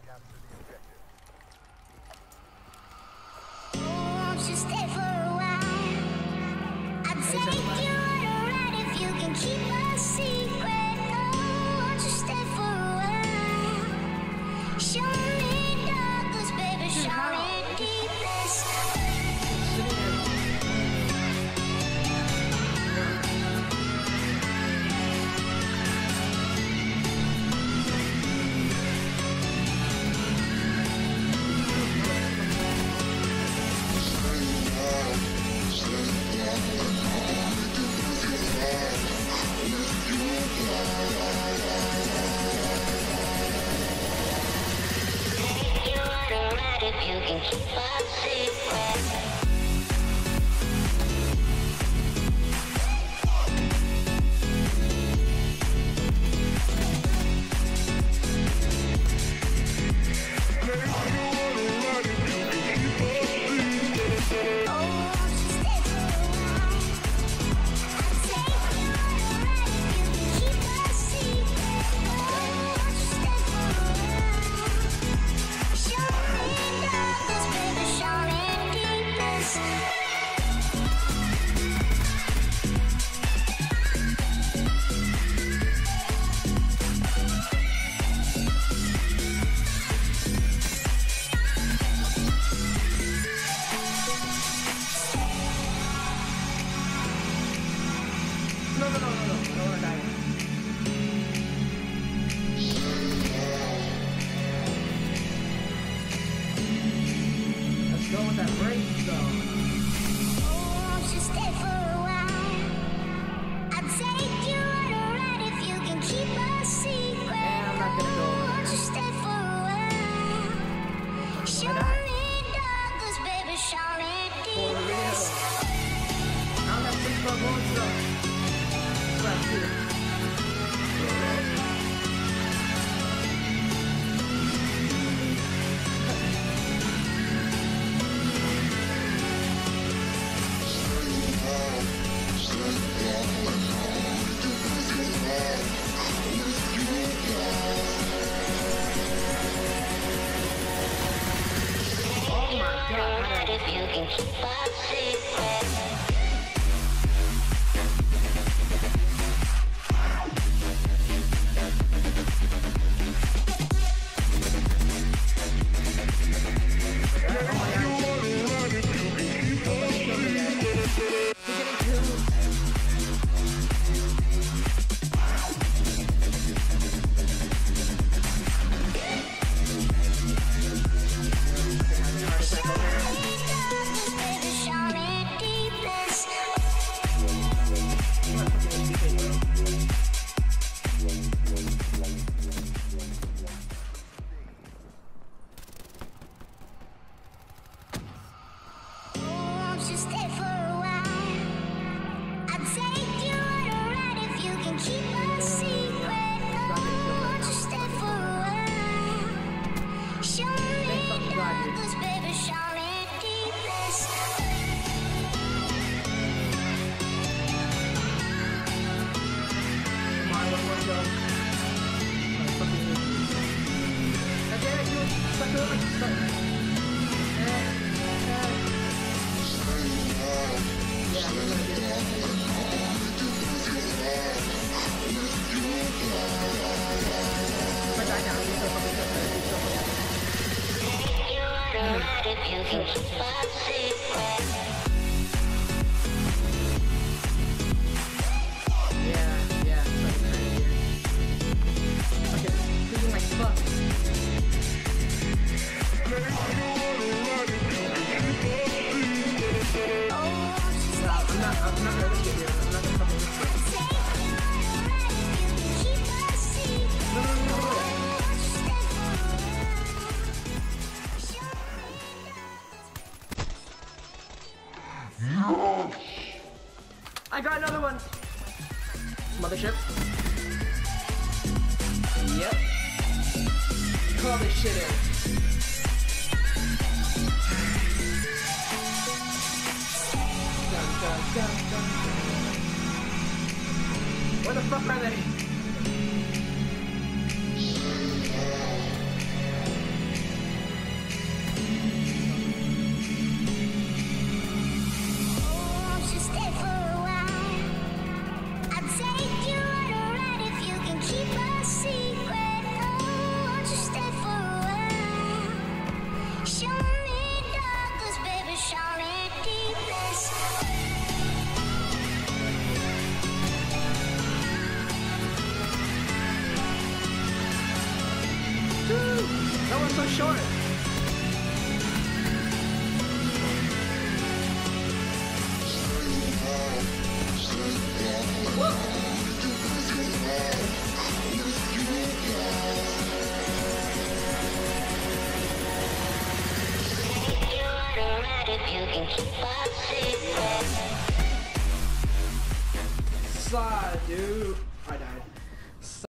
Won't you stay for a while? I'd take you on a ride if you can keep a secret. Oh, won't you stay for a while? Show me darkness, baby, show me deepness. If you can keep a secret. If you can keep a secret. I got another one! Mothership. Yep. Call this shit in. Dun, dun, dun, dun, dun. Where the fuck are they? so short. Dude, I died.